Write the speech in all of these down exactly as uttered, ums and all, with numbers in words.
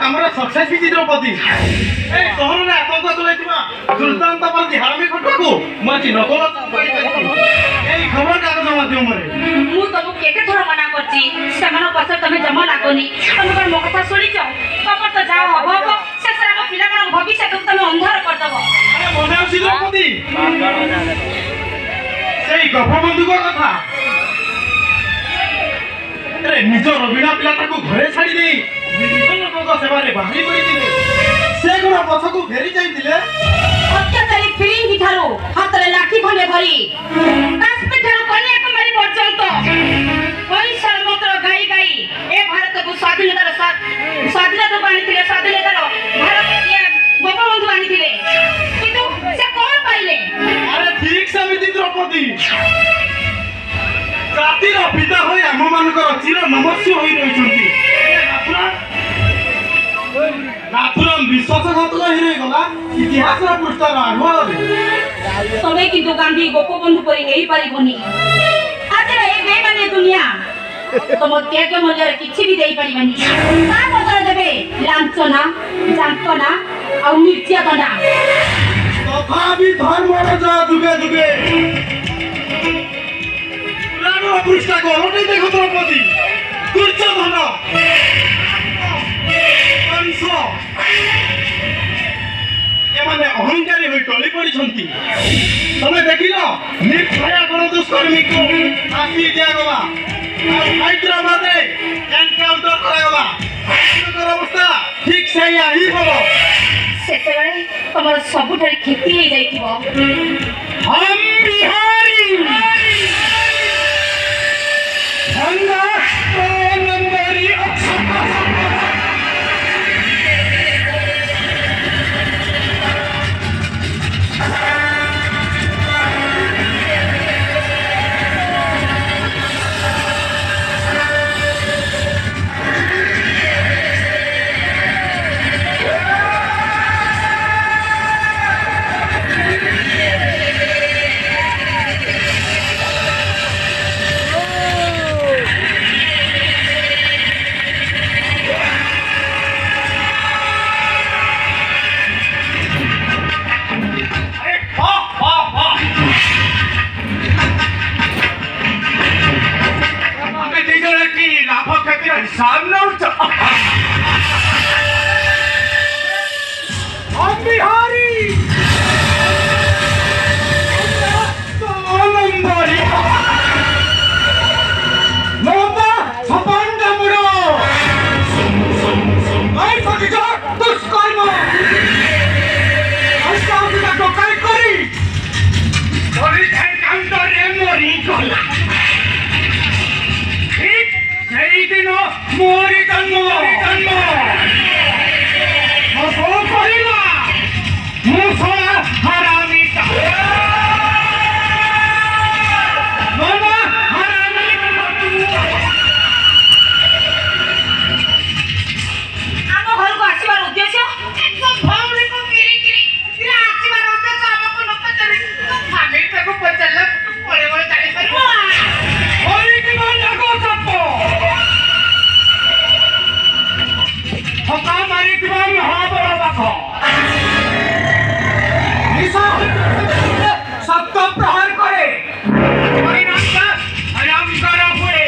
Kamra success भी द्रौपदी ए शहर रे आतंक चलैतिबा दुर्दांत पर हारमी खटको मची नकल ए खबर कागज माध्यम रे मु तब केते थोड़ा मना करची समान पछ तमे जमा लागोनी तमे कर मो कथा सुनी छ तब तो जाओ हबो हबो से सारा पिला कर भविष्य तुम तमे अंधार कर दबो अरे मने आसी द्रौपदी सेई गपबंधु को कथा अरे निज रविना पिला ताको घरे छाड़ी दे निज लोक सेवा रे बाहरी करी दिले से गुण पछकु फेरी जाई दिले अत्याचारी फिलिंग की थारो हाथ रे लाठी खंडे भरी कास पे थारो कन्याकुमारी पर्यंत कोई सर्वत्र गाई गाई ए भारत को स्वाधीनतार स्वाधीनता बाणी थिले स्वाधीनतार भारत ये गोपबंधु बाणी थिले किंतु से कोन पाइले अरे ठीक समिति द्रौपदी जातिर पिता होई आम मानकर चिर नमस्य होई रहिसंती नाथुराम विश्वासघातक हिरे गला इतिहास रा पृष्ठार आगो तबे किंतु गांधी गोपबंधु परि हेई परिबोनी आज रे ए बेमाने दुनिया तम त्याग मूल्य किछि भी देई परिबनी ता बदल देबे लांछना जांतना आ निर्यातना तथापि धर्म राजा दुगे दुगे पुरानो पृष्ठा को हटे देखो द्रौपदी दुर्योधन कंस एमाने अहंकारी होई टली पड़ी छंती तमे देखिलो निर्भया गण दुष्कर्मी को फांसी दिया गला हैदराबाद रे एनकाउंटर करा गला कर अवस्था ठीक से ही होबो सेतेबेले तमर सबुठारे खेती हे जाइतिबो हम बिहारी गंगा नंबरी सामने हम बिहारी नंबरी नोबा सपंड मुड़ो आई फकिजा दुष्कर्म ऐसा बिना तो काय करी और एनकाउंटर रे मोरी गला मोरी जन्म जन्म मसो कहिला मुसला हरामी ता मामा हरामी आम घर को आसीबार उद्देश्य एकदम भावरी को किरी किरी किरा आसीबार उद्देश्य हमको न पचरे तो भागे पे को पचला पड़े बड़े चाली परवा ओई की मन को सपो हका मारी दिवा में हा बड़ा बाखो निशा सत्य प्रहार करे परिणाम का हराम करा पड़े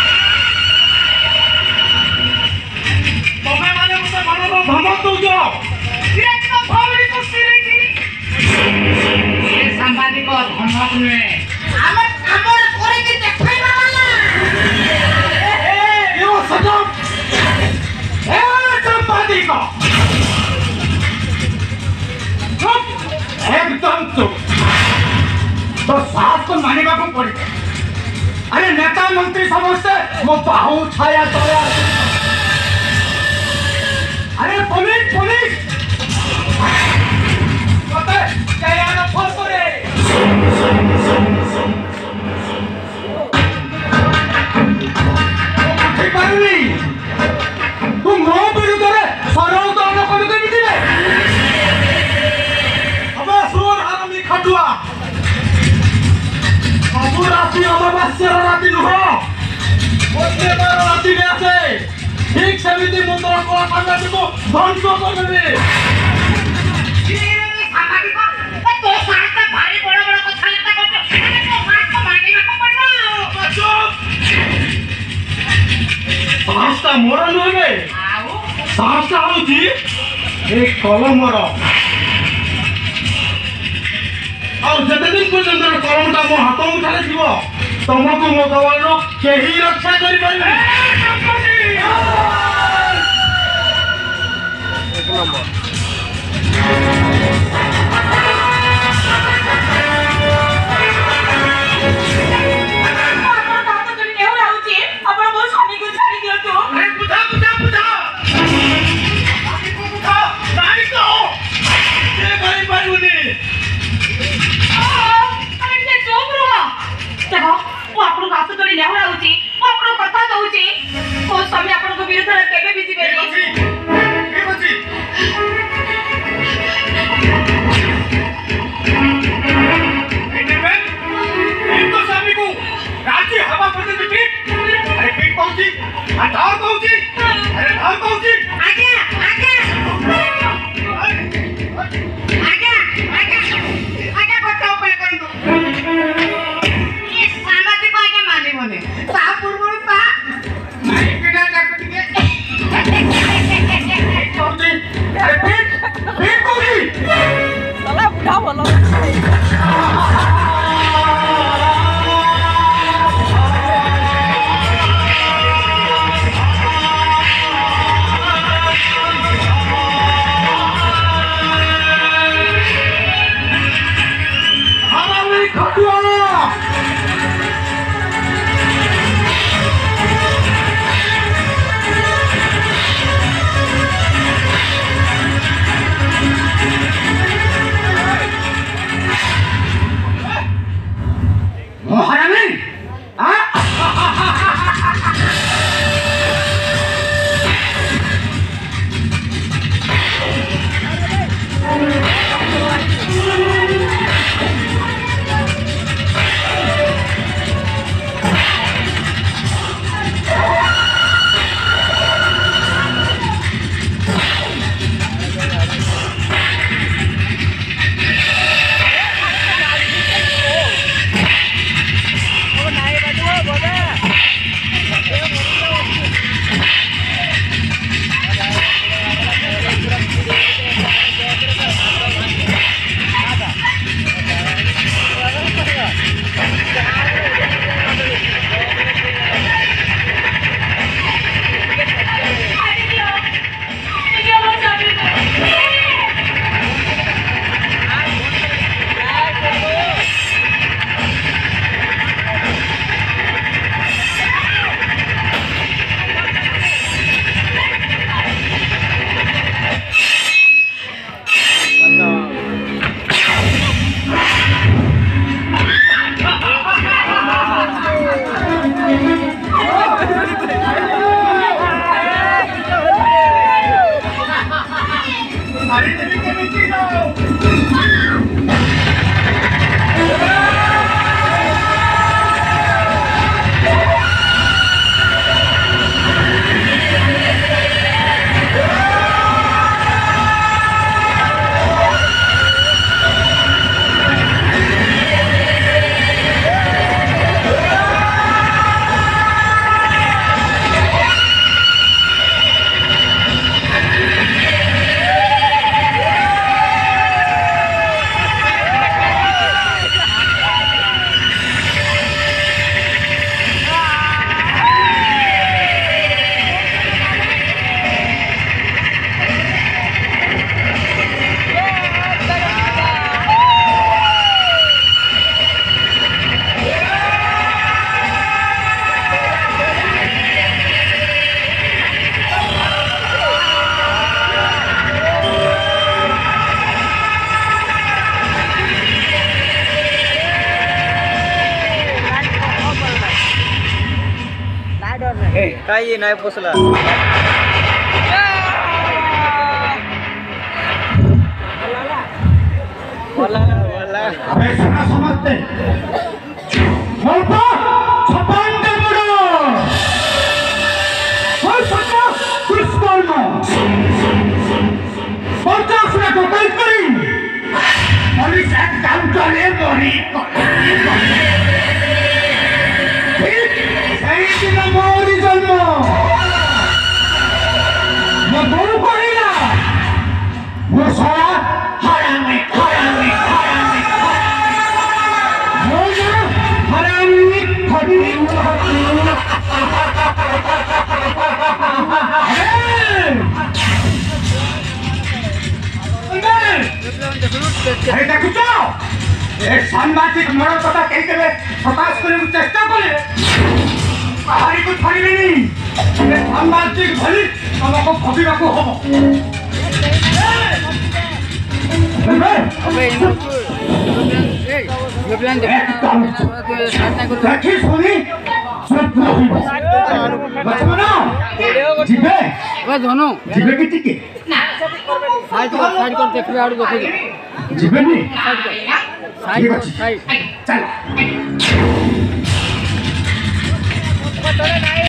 तुम्हें माने मुझे मानो तो धमक दो जो ये तो भावरी को सिरे की ये संवादी को धमक में हमर हमर करे के देखै वाला ए ए यो सजम ए संवादी को चुप एकदम चुप तो सास को मानेगा को पड़े अरे नेता मंत्री समझते वो बाहु छाया तोया अरे पुलिस पुलिस पता क्या यार फंस रे ठीक बानी तुम रो विरुद्ध रे सरल तो न कोन के दिले अब सुन आरामी खटुआ अब राती अमावास्या राती नुह बोलते बार राती में आसे ठीक सेमिति मु तोर कला साम्राज्य को ध्वंस करबे। सामाजिक तो साथ भारी बड़ बड़ कथा लेता करतो अरे तो बात को मानिना को पड़बो। चुप साहसटा मोर नुहे आउ साहसटा होची ए कलमर और जते दिन पर्यंत कलमटा मो हाथ उठाले जीव तुमको मो गवानो केही रक्षा करि पाइबे। एक नंबर काही नाही पोचला वाला वाला अबे सुना समझते बोलता छपान दे मुड़ो बोल सकता अरे देखुଛ ए सामाजिक मरण कथा कहीं केबे प्रकाश करे चेष्टा करे बाहरी को छाड़िबेनी ए सामाजिक भली तुमको भोगिबाको हो अबे ए यो प्लान देखी सुनी सब बचमना जिबे ओ धनु जिबे की टिके साइड कर साइड कर देखबे आडू देखबे जिबे नी साइड कर साइड चल